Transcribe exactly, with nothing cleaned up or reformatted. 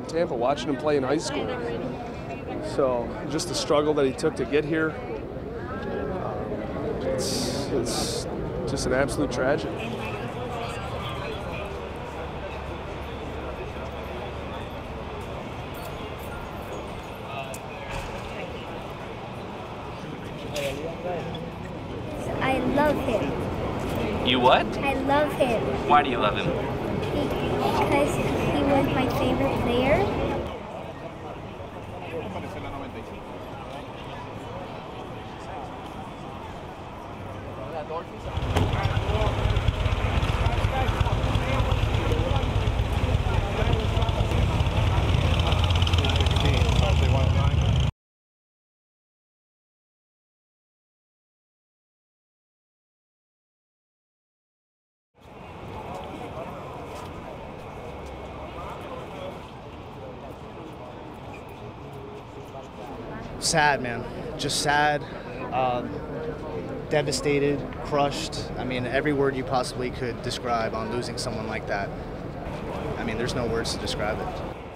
Tampa watching him play in high school. So just the struggle that he took to get here, um, it's, it's just an absolute tragedy. I love him. You what? I love him. Why do you love him? Because he was my favorite player. Sad, man. Just sad, um, devastated, crushed. I mean, every word you possibly could describe on losing someone like that. I mean, there's no words to describe it.